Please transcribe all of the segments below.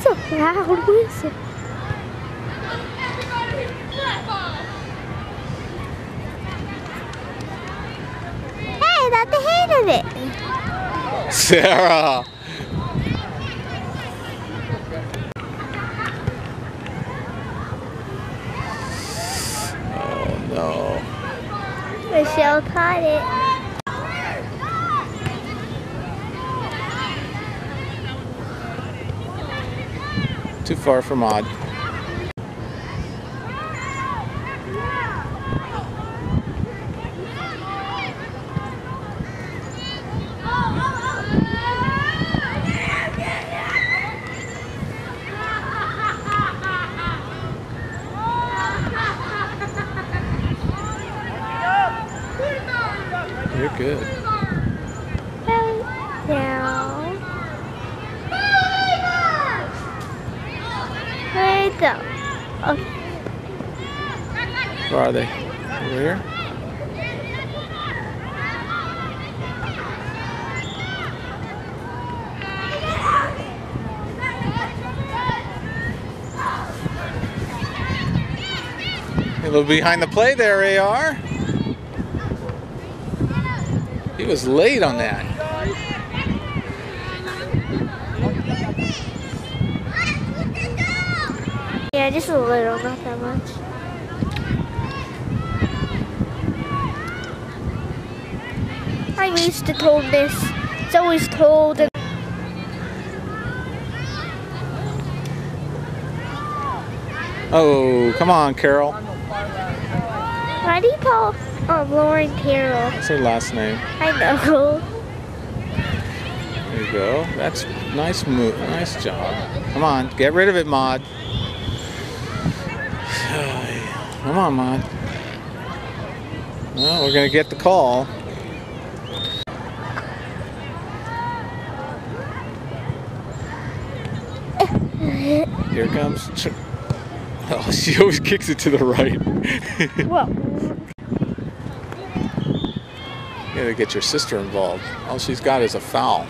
so loud. What is it? Hey, I thought they hated it. Sarah! Oh no. Michelle caught it. Too far for Maud. You're good. Down. Where'd it go? Okay. Where are they? Over here? A little behind the play there, AR. He was late on that. Yeah, just a little, not that much. I'm used to told this. It's always told. Oh, come on, Carol. Why do you call Lauren Carol? That's her last name. I know. There you go. That's nice move. Nice job. Come on, get rid of it, Maud. Come on, Maud. Well, we're gonna get the call. Here comes. Oh, she always kicks it to the right. Whoa. You gotta get your sister involved. All she's got is a foul.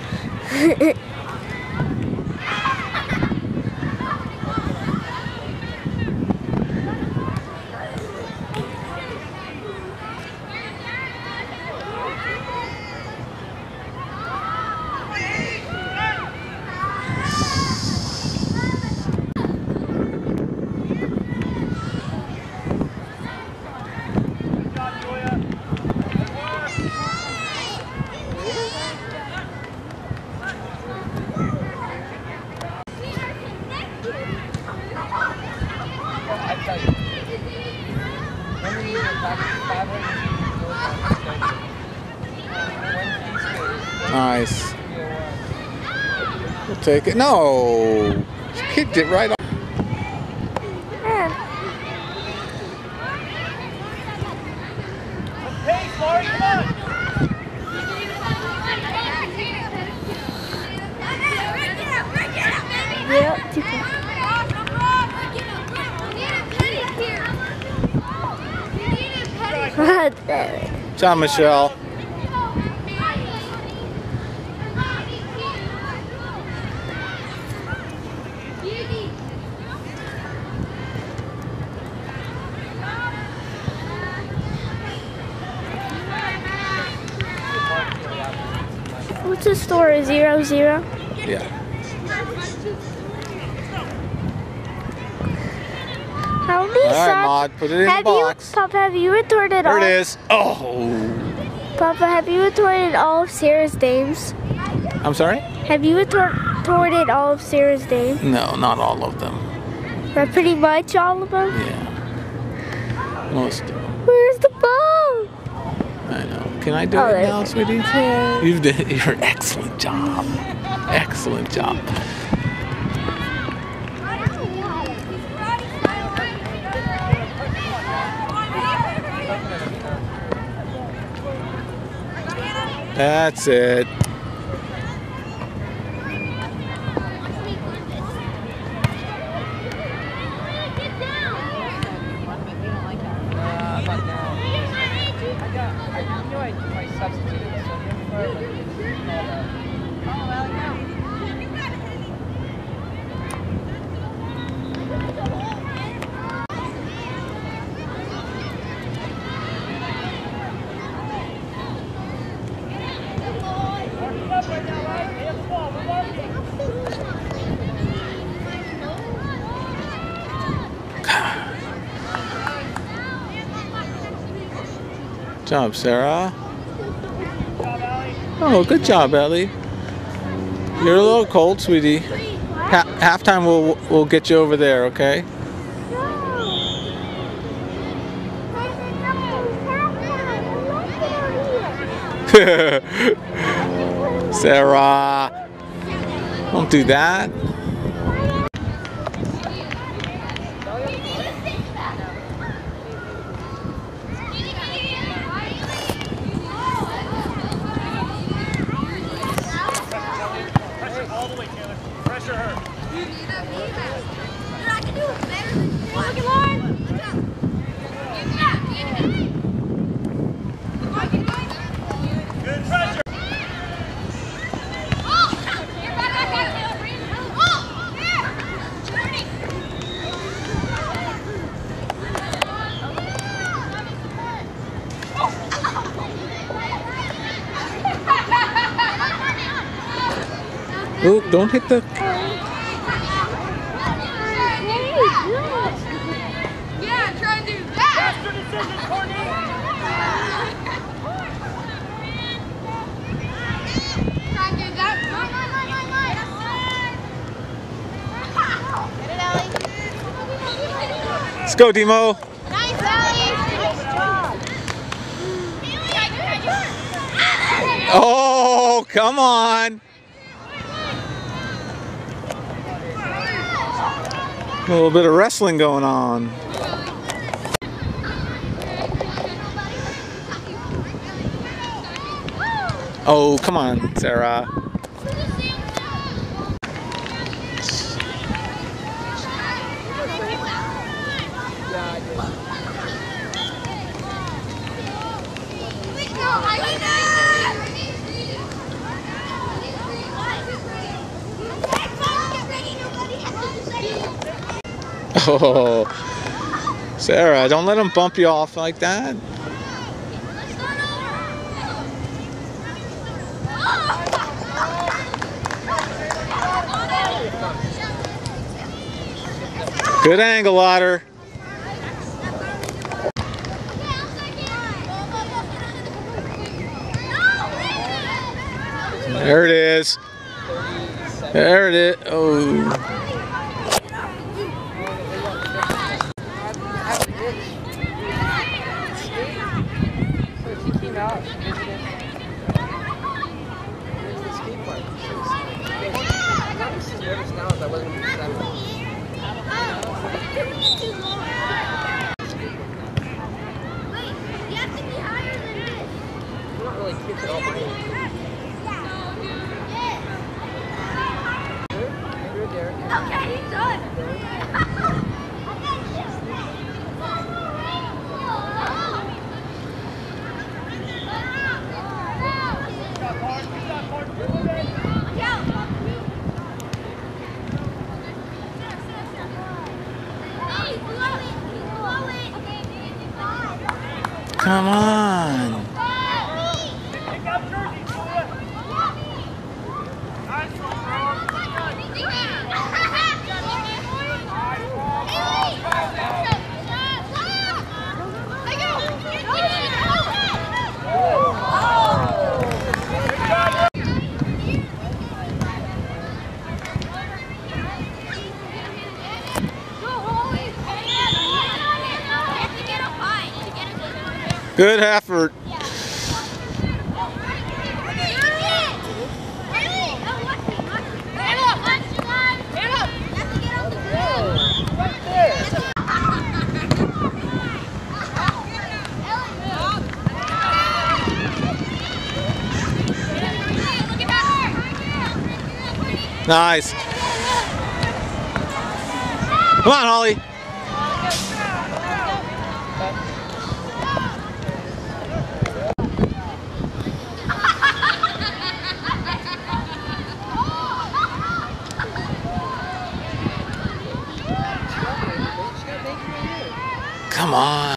Nice. We'll take it. No! She kicked it right off. Yep. Ciao, Michelle. What's the store? 00? Yeah. How many All right, socks? Maud, put it in the box. Papa, have you retorted There all? it is. Oh. Papa, have you retorted all of Sarah's names? I'm sorry? Have you retorted all of Sarah's names? No, not all of them. But pretty much all of them? Yeah. Most of them. Where's the ball? I know. Can I do Oh, it there now, you sweetie? can. You've done your excellent job. Excellent job. That's it. Good job, Sarah. Oh, good job, Ellie. You're a little cold, sweetie. Halftime, we'll get you over there, okay? Sarah, don't do that. Pressure her. Good pressure. Ooh, don't hit the... Yeah, try to do that. Faster decision, Courtney. Try to do that. Get it, Ellie. Let's go, Demo. Nice, Ellie. Nice job. Oh, come on. A little bit of wrestling going on. Oh, come on, Sarah. Oh, Sarah, don't let him bump you off like that. Good angle, Otter. There it is. There it is. Oh. Okay, he's done. Come on. Pick up Jersey, Julia. Nice one, bro. Good effort. Nice. Come on, Holly. Come on.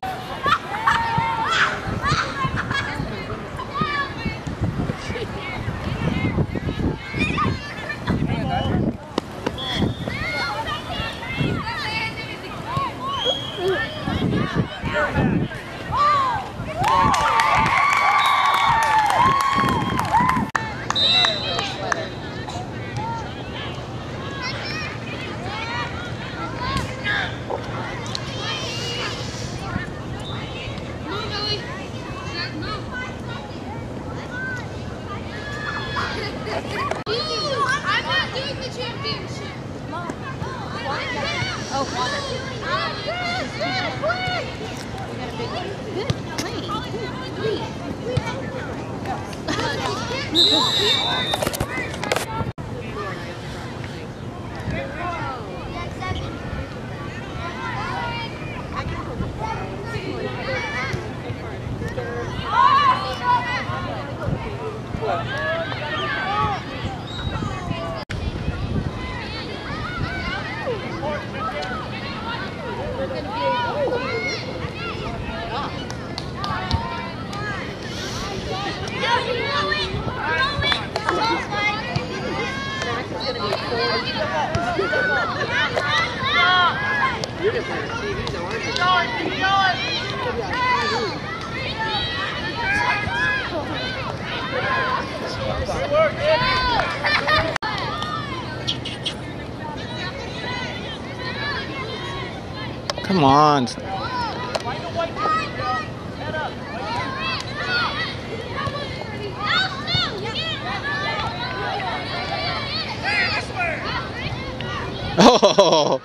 Come on. Oh!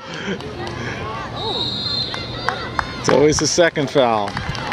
It's always the second foul.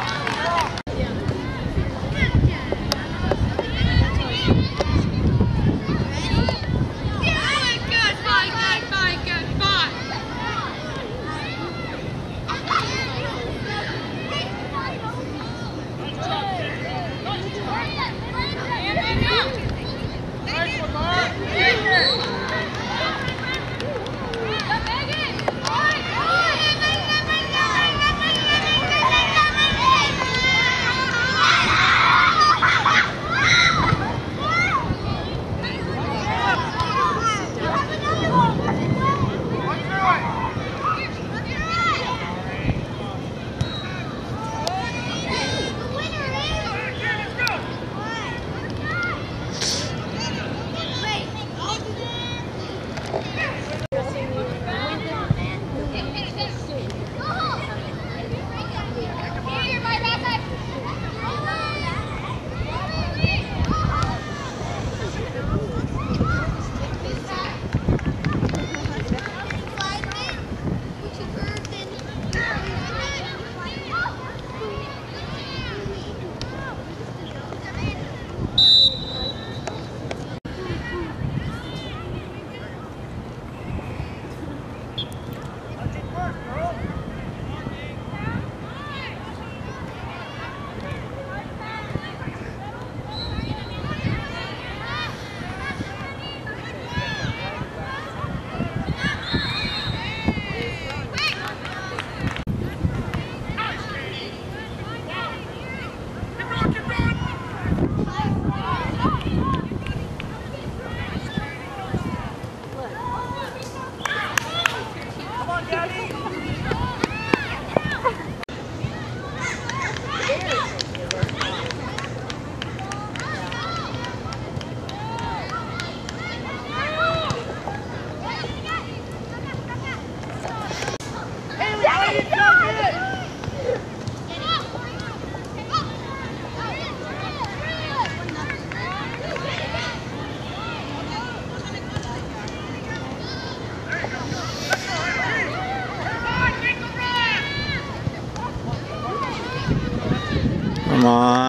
Come on.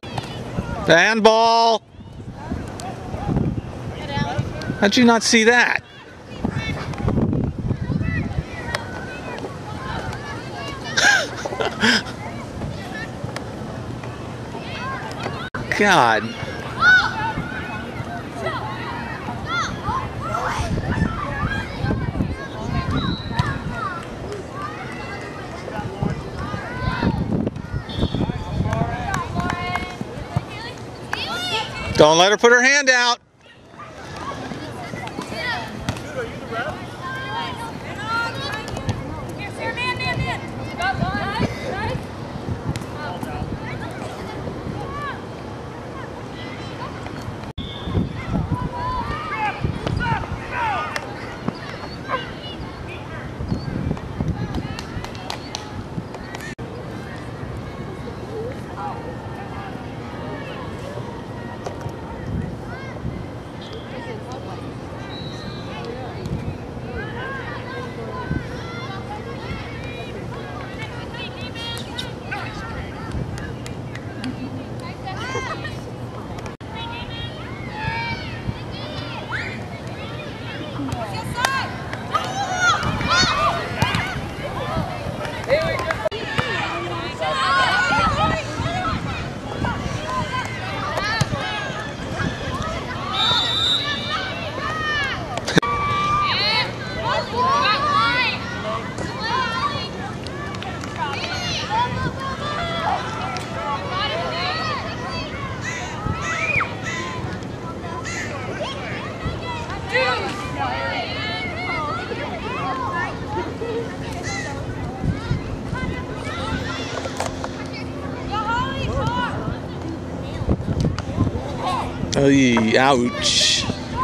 Handball. How'd you not see that? God. Don't let her put her hand out. Ay, ouch.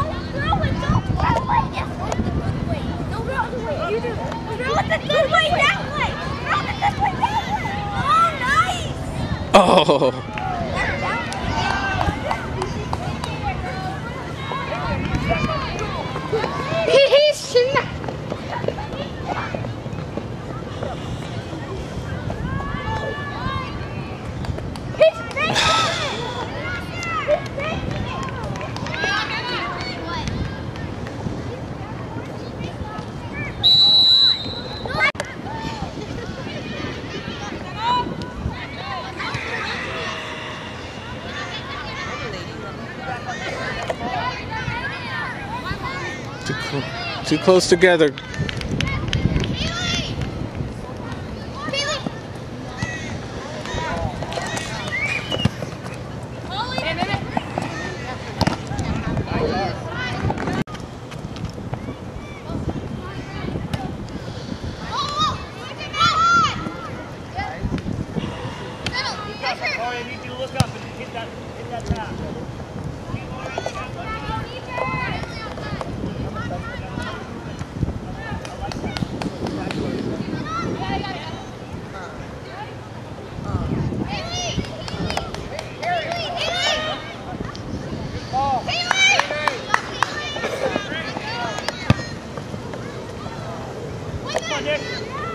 Oh. Too close together. Corey, I need you to look up and hit that pass. Come on, Nick.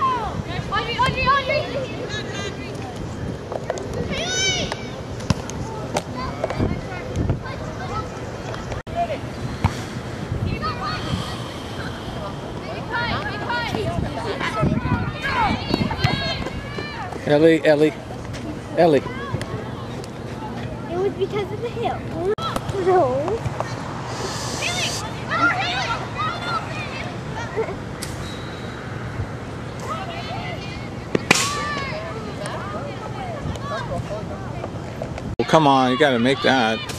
Ellie. It was because of the hill. No. Come on, you gotta make that.